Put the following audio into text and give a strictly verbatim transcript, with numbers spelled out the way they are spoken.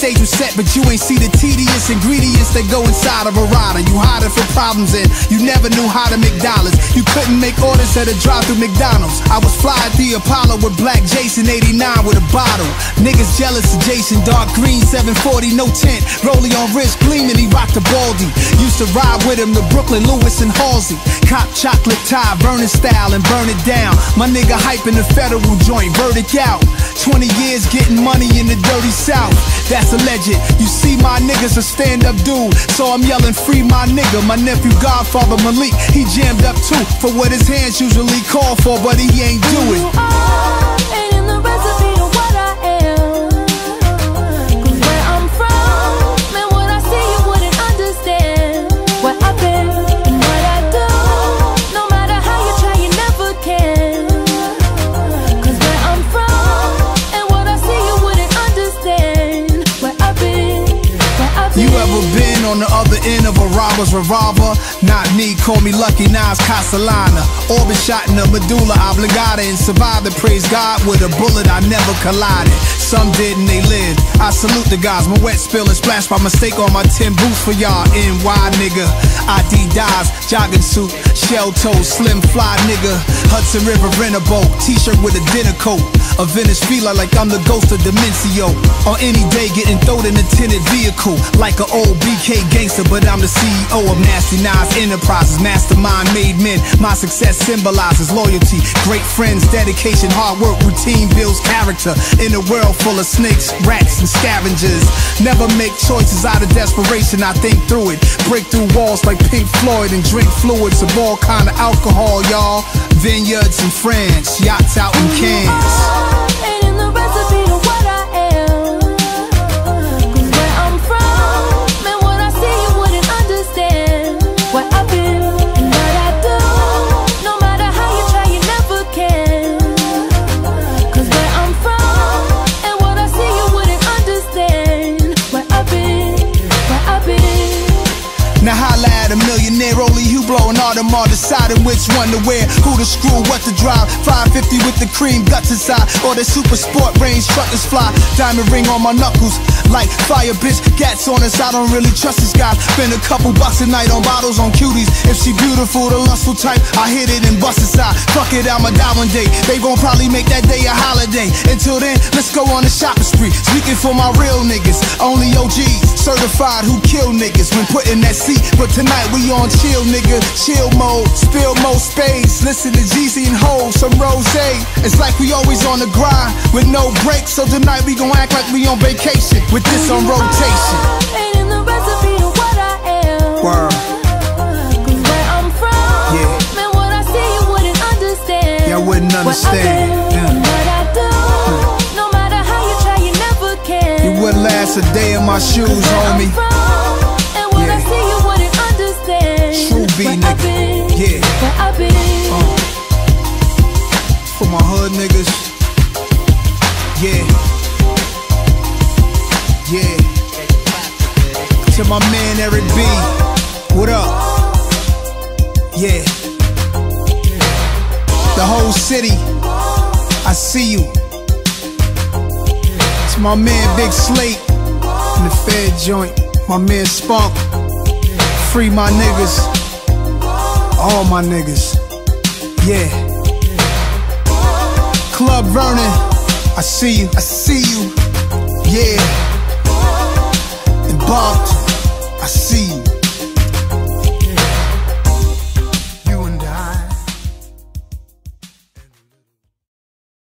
stage was set, but you ain't see the tedious ingredients that go inside of a rider. You hiding for problems and you never knew how to make dollars. You couldn't make orders at a drive-through McDonald's. I was fly at the Apollo with Black Jason eighty-nine with a bottle. Niggas jealous of Jason, dark green seven forty, no tint, rollie on wrist gleaming, he rocked the Baldy. Used to ride with him to Brooklyn, Lewis and Halsey. Cop chocolate tie, burning style and burn it down. My nigga hyping the federal joint, verdict out. Twenty years getting money in the dirty South, that's alleged. You see my niggas a stand-up dude, so I'm yelling free my nigga. My nephew Godfather Malik, he jammed up too, for what his hands usually call for, but he ain't do it. You are, ain't in the recipe to what I am. Cause where I'm from, man, what I see you wouldn't understand. Where I've been and what I do, no matter how you try, you never can. Cause where I'm from and what I see you wouldn't understand. Where I've been, where I've been. You ever been on the other end of a robber's revolver? Not me, call me Lucky Nas Castellana. Orbit shot in the medulla oblongata and survived to praise God with a bullet I never collided. Some did and they lived. I salute the guys. My wet spill and splash by mistake on my tin boots for y'all. N Y nigga, Adidas, jogging suit, shell toe, slim fly nigga. Hudson River rent a boat, t-shirt with a dinner coat. A Venice feeler like I'm the ghost of Demencio. On any day getting thrown in a tinted vehicle like an old B K gangster, but I'm the C E O of Nasty Nas Enterprises. Mastermind made men. My success symbolizes loyalty, great friends, dedication, hard work, routine builds character. In a world full of snakes, rats, and scavengers, never make choices out of desperation. I think through it, break through walls like Pink Floyd and drink fluids of all kind of alcohol, y'all. Vineyards in France, yachts out in Cannes. Ain't in the recipe to what I am. Cause where I'm from, man, what I see you wouldn't understand. Where I've been and what I do, no matter how you try, you never can. Cause where I'm from and what I see you wouldn't understand. Where I've been, where I've been. Now holla at a millionaire, only you blowing all them all, deciding which one to wear, who to screw, what to drive. Five fifty with the cream guts inside, or the super sport range truckers fly. Diamond ring on my knuckles, like fire bitch, gats on us. I don't really trust this guy. Spend a couple bucks a night on bottles on cuties. If she beautiful, the lustful type, I hit it and bust it side. Fuck it, I'ma die one day. They gon' probably make that day a holiday. Until then, let's go on a shopping spree. Speaking for my real niggas, only O Gs, certified who kill niggas when put in that seat. But tonight we on chill, nigga, chill mode. Spill more space, listen to Jeezy and Hov, some rosé. It's like we always on the grind with no breaks. So tonight we gon' act like we on vacation with this on rotation. Ain't in the recipe to what I am. Word. Cause where I'm from, Yeah. man, what I see you wouldn't understand. Y'all wouldn't understand. What I, Yeah. what I do, no matter how you try, you never can. You wouldn't last a day in my shoes, homie. Where I'm from, and what I Yeah. see you wouldn't understand. True B, Where nigga. I've been, Yeah. where I've been. Uh, for my hood niggas, yeah, yeah. To my man Eric B, what up? Yeah. The whole city, I see you. To my man Big Slate in the Fed joint, my man Spunk. Free my niggas, all my niggas, yeah. Club Vernon, I see you, I see you, yeah. And Bob, I see you.